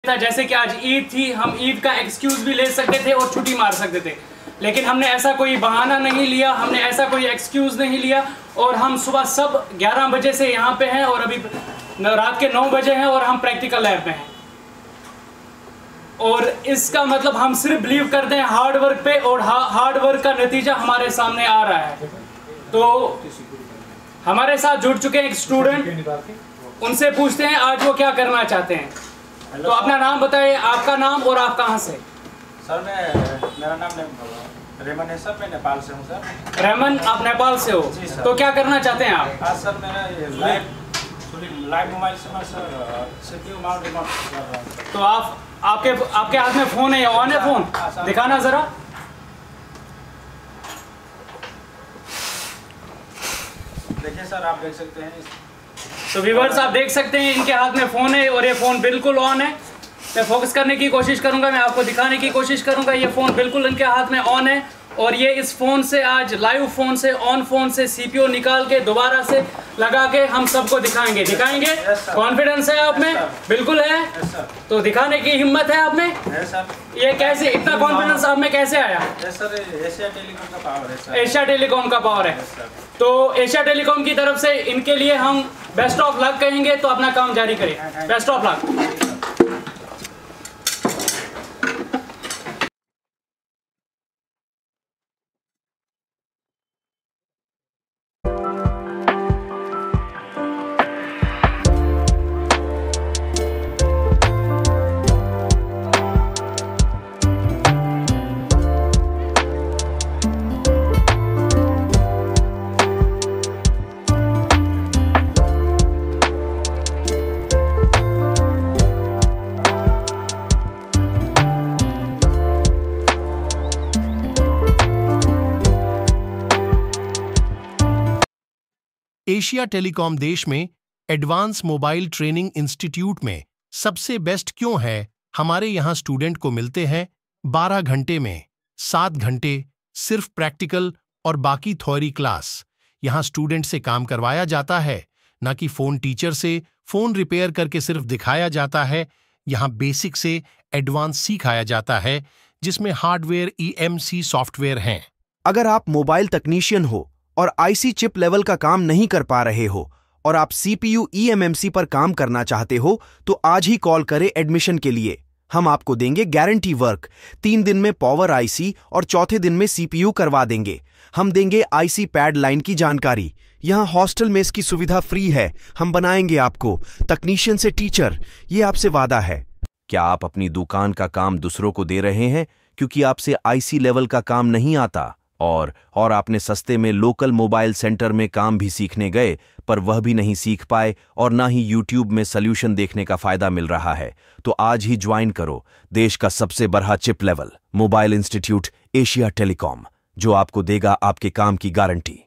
था। जैसे कि आज ईद थी, हम ईद का एक्सक्यूज भी ले सकते थे और छुट्टी मार सकते थे, लेकिन हमने ऐसा कोई बहाना नहीं लिया, हमने ऐसा कोई एक्सक्यूज नहीं लिया और हम सुबह सब 11 बजे से यहाँ पे हैं और अभी रात के 9 बजे हैं और हम प्रैक्टिकल लैब में हैं। और इसका मतलब हम सिर्फ बिलीव करते हैं हार्ड वर्क पे और हार्ड वर्क का नतीजा हमारे सामने आ रहा है। तो हमारे साथ जुड़ चुके हैं एक स्टूडेंट, उनसे पूछते हैं आज वो क्या करना चाहते हैं। तो अपना नाम बताइए, आपका नाम और आप कहाँ से? सर मेरा नाम रेमन है सर, मैं नेपाल से हूँ सर। रेमन, आप नेपाल से हो? जी सर। तो क्या करना चाहते हैं आप? आज सर मेरा लाइव मोबाइल से मैं सर CPU माउंट रिमोट कर रहा हूँ। तो आपके हाथ में फ़ोन है या ऑन है फ़ोन? दिखाना ज़रा। देखिए सर, आप देख सकते हैं। तो व्यूअर्स, आप देख सकते हैं इनके हाथ में फ़ोन है और ये फ़ोन बिल्कुल ऑन है। मैं फोकस करने की कोशिश करूंगा, मैं आपको दिखाने की कोशिश करूंगा। ये फ़ोन बिल्कुल इनके हाथ में ऑन है और ये इस फ़ोन से आज लाइव फ़ोन से ऑन फ़ोन से CPU निकाल के दोबारा से लगा के हम सबको दिखाएंगे। कॉन्फिडेंस है आप में? बिल्कुल है। तो दिखाने की हिम्मत है आप में? ये कैसे, इतना कॉन्फिडेंस आप में कैसे आया? सर एशिया टेलीकॉम का पावर है सर। एशिया टेलीकॉम का पावर है। तो एशिया टेलीकॉम की तरफ से इनके लिए हम बेस्ट ऑफ लक कहेंगे। तो अपना काम जारी करें। Best of luck. Asia Telecom देश में एडवांस मोबाइल ट्रेनिंग इंस्टीट्यूट में सबसे बेस्ट क्यों है? हमारे यहाँ स्टूडेंट को मिलते हैं 12 घंटे में 7 घंटे सिर्फ प्रैक्टिकल और बाकी थ्योरी क्लास। यहाँ स्टूडेंट से काम करवाया जाता है, ना कि फ़ोन टीचर से फ़ोन रिपेयर करके सिर्फ दिखाया जाता है। यहाँ बेसिक से एडवांस सिखाया जाता है, जिसमें हार्डवेयर EMC सॉफ्टवेयर हैं। अगर आप मोबाइल तकनीशियन हो और IC चिप लेवल का काम नहीं कर पा रहे हो और आप CPU eMMC पर काम करना चाहते हो, तो आज ही कॉल करें एडमिशन के लिए। हम आपको देंगे गारंटी वर्क। 3 दिन में पावर IC और चौथे दिन में CPU करवा देंगे। हम देंगे IC पैड लाइन की जानकारी। यहाँ हॉस्टल मेस की सुविधा फ्री है। हम बनाएंगे आपको तकनीशियन से टीचर, ये आपसे वादा है। क्या आप अपनी दुकान का काम दूसरों को दे रहे हैं क्योंकि आपसे IC लेवल का काम नहीं आता और आपने सस्ते में लोकल मोबाइल सेंटर में काम भी सीखने गए, पर वह भी नहीं सीख पाए और ना ही YouTube में सॉल्यूशन देखने का फायदा मिल रहा है? तो आज ही ज्वाइन करो देश का सबसे बड़ा chip level mobile institute Asia Telecom, जो आपको देगा आपके काम की गारंटी।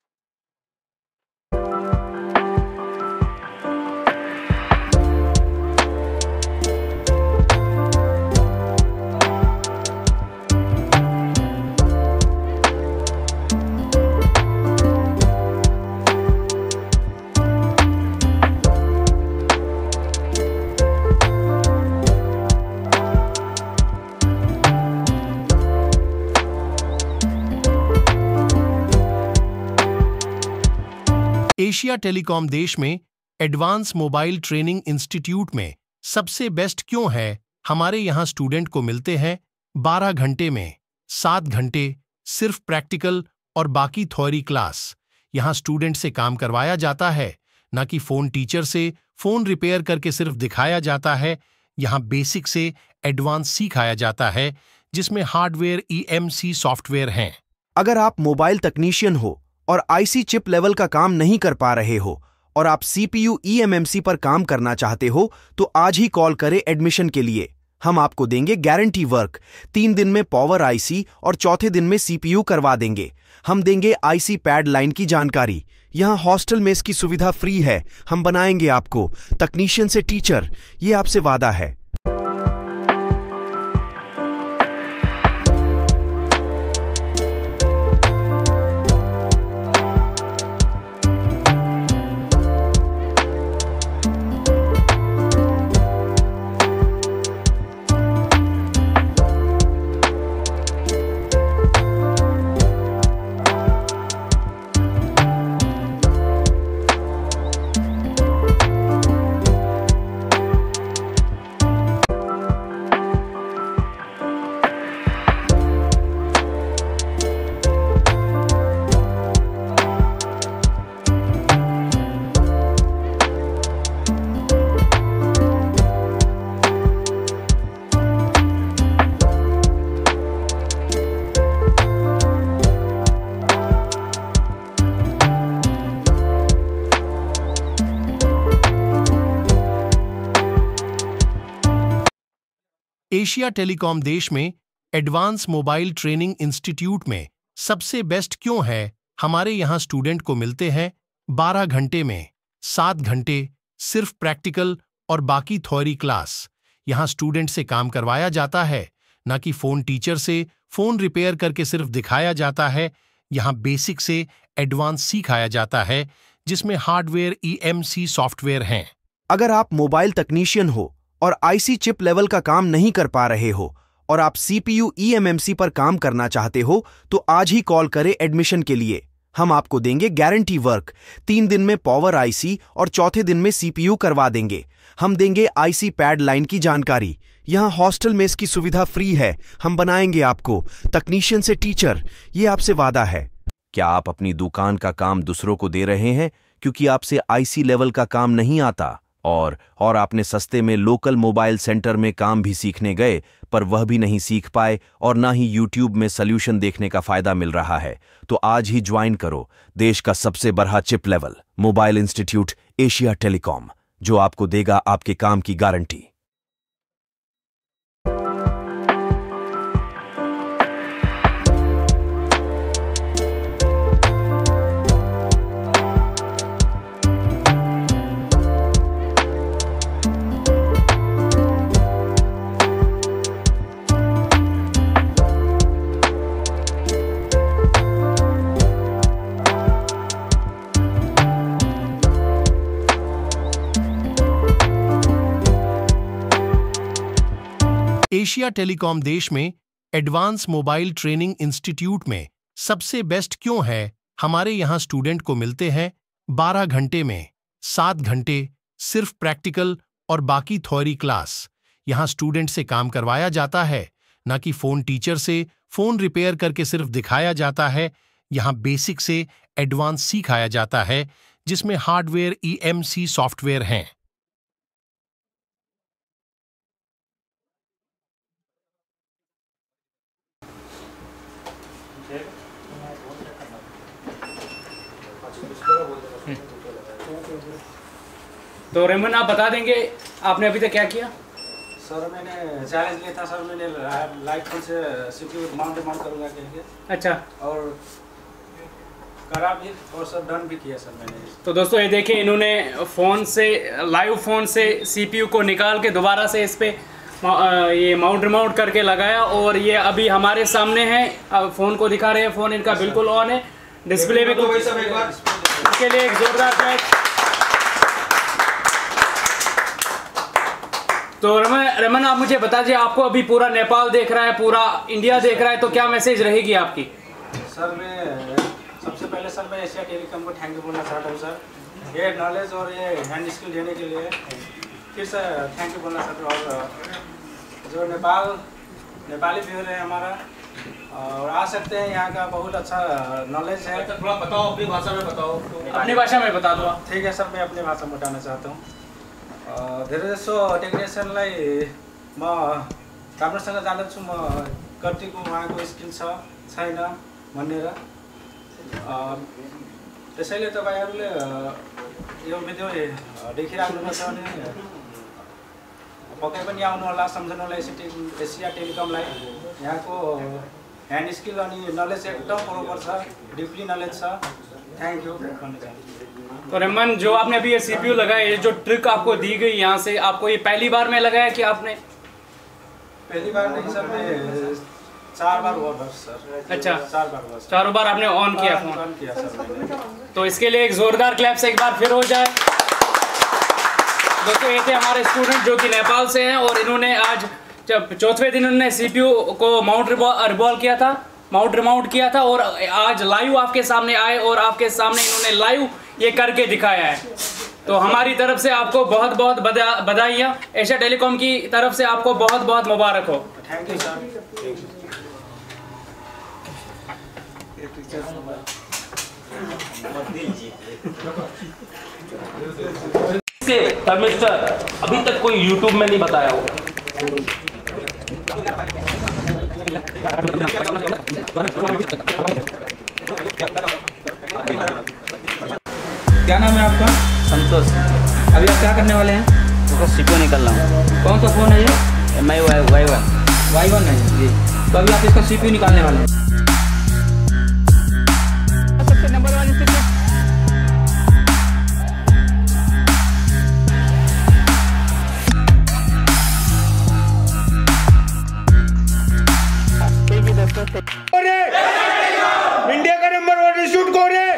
एशिया टेलीकॉम देश में एडवांस मोबाइल ट्रेनिंग इंस्टीट्यूट में सबसे बेस्ट क्यों है? हमारे यहाँ स्टूडेंट को मिलते हैं 12 घंटे में 7 घंटे सिर्फ प्रैक्टिकल और बाकी थ्योरी क्लास। यहाँ स्टूडेंट से काम करवाया जाता है, ना कि फ़ोन टीचर से फ़ोन रिपेयर करके सिर्फ दिखाया जाता है। यहाँ बेसिक से एडवांस सिखाया जाता है, जिसमें हार्डवेयर EMC सॉफ्टवेयर हैं। अगर आप मोबाइल तकनीशियन हो और IC चिप लेवल का काम नहीं कर पा रहे हो और आप CPU eMMC पर काम करना चाहते हो, तो आज ही कॉल करें एडमिशन के लिए। हम आपको देंगे गारंटी वर्क। 3 दिन में पावर IC और चौथे दिन में CPU करवा देंगे। हम देंगे IC पैड लाइन की जानकारी। यहाँ हॉस्टल मेस की सुविधा फ्री है। हम बनाएंगे आपको तकनीशियन से टीचर, ये आपसे वादा है। एशिया टेलीकॉम देश में एडवांस मोबाइल ट्रेनिंग इंस्टीट्यूट में सबसे बेस्ट क्यों है? हमारे यहाँ स्टूडेंट को मिलते हैं 12 घंटे में 7 घंटे सिर्फ प्रैक्टिकल और बाकी थ्योरी क्लास। यहाँ स्टूडेंट से काम करवाया जाता है, ना कि फोन टीचर से फोन रिपेयर करके सिर्फ दिखाया जाता है। यहाँ बेसिक से एडवांस सिखाया जाता है, जिसमें हार्डवेयर EMC सॉफ्टवेयर हैं। अगर आप मोबाइल तकनीशियन हो और आईसी चिप लेवल का काम नहीं कर पा रहे हो और आप CPU eMMC पर काम करना चाहते हो तो आज ही कॉल करें एडमिशन के लिए। हम आपको देंगे गारंटी वर्क। 3 दिन में पावर आईसी और चौथे दिन में CPU करवा देंगे। हम देंगे आईसी पैड लाइन की जानकारी। यहाँ हॉस्टल मेस की सुविधा फ्री है। हम बनाएंगे आपको तकनीशियन से टीचर, ये आपसे वादा है। क्या आप अपनी दुकान का काम दूसरों को दे रहे हैं क्योंकि आपसे आईसी लेवल का काम नहीं आता और आपने सस्ते में लोकल मोबाइल सेंटर में काम भी सीखने गए पर वह भी नहीं सीख पाए और ना ही YouTube में सॉल्यूशन देखने का फायदा मिल रहा है? तो आज ही ज्वाइन करो देश का सबसे बड़ा chip level mobile institute Asia Telecom, जो आपको देगा आपके काम की गारंटी। एशिया टेलीकॉम देश में एडवांस मोबाइल ट्रेनिंग इंस्टीट्यूट में सबसे बेस्ट क्यों है? हमारे यहाँ स्टूडेंट को मिलते हैं 12 घंटे में 7 घंटे सिर्फ प्रैक्टिकल और बाकी थ्योरी क्लास। यहाँ स्टूडेंट से काम करवाया जाता है, ना कि फोन टीचर से फोन रिपेयर करके सिर्फ दिखाया जाता है। यहाँ बेसिक से एडवांस सिखाया जाता है, जिसमें हार्डवेयर EMC सॉफ्टवेयर हैं। तो रेमन, आप बता देंगे आपने अभी तक क्या किया? सर मैंने चैलेंज लिया था सर, मैंने लाइट फोन से CPU माउंट करूँगा कहेंगे। अच्छा, और करा भी और सर डन भी किया सर मैंने। तो दोस्तों ये देखिए, इन्होंने फ़ोन से लाइव फ़ोन से CPU को निकाल के दोबारा से इस पर ये माउंट करके लगाया और ये अभी हमारे सामने है। फ़ोन को दिखा रहे हैं, फ़ोन इनका बिल्कुल ऑन है। डिस्प्ले में कुछ इसके लिए एक जोरदार क्लैप। तो रमन, आप मुझे बता दीजिए, आपको अभी पूरा नेपाल देख रहा है, पूरा इंडिया देख रहा है, तो क्या मैसेज रहेगी आपकी? सर मैं सबसे पहले सर मैं एशिया टेलीकॉम को थैंक यू बोलना चाहता हूँ सर, ये नॉलेज और ये हैंड स्किल देने के लिए फिर से थैंक यू बोलना चाहता हूँ। और जो नेपाली व्यूअर है हमारा और आ सकते हैं, यहाँ का बहुत अच्छा नॉलेज है। थोड़ा बताओ, अपनी भाषा में बताओ। अपनी भाषा में बता दो। ठीक है सर, मैं अपनी भाषा में बताना चाहता हूँ। धेरै जसो टेक्निसियनलाई म राम्रोसँग जान्दछु, म कतिको उहाँको स्किल छैन भनेर। त्यसैले तपाईहरुले यो भिडियो देखिराख्नुहुन्छ भने पक्कै पनि आउनु होला, सम्झनु होला एशिया टेलिकमलाई। यहाँको ह्यान्ड स्किल अनि नलेज एकदम बरोबर छ, डिपली नलेज छ। Thank you. तो रेमन, जो आपने अभी ये CPU लगाया, ये जो ट्रिक आपको दी गई यहाँ से, आपको ये पहली बार में लगाया कि आपने? पहली बार नहीं सर, मैं 4 बार हुआ बस सर। अच्छा, 4 बार हुआ। 4 बार आपने ऑन किया फोन? ऑन किया सर मैंने। तो इसके लिए एक जोरदार क्लैप से एक बार फिर हो जाए। दोस्तों, ये थे हमारे स्टूडेंट जो कि नेपाल से हैं और इन्होंने आज जब 4वें दिन इन्होंने CPU को माउंट किया था और आज लाइव आपके सामने आए और आपके सामने इन्होंने लाइव ये करके दिखाया है। तो हमारी तरफ से आपको बहुत बहुत बधाइयाँ, एशिया टेलीकॉम की तरफ से आपको बहुत बहुत मुबारक हो। Thank you sir. थर्मिस्टर अभी तक कोई YouTube में नहीं बताया हो। क्या नाम है आपका? संतोष। अभी आप क्या करने वाले हैं? तो CPU निकल रहा हूँ। कौन सा फ़ोन है ये? मैं Y1। Y1 है जी। तो अभी आप इसका CPU निकालने वाले हैं। सबसे नंबर 1 इंस्टीट्यूट। इंडिया का नंबर 1 इंस्टीट्यूट कौन है?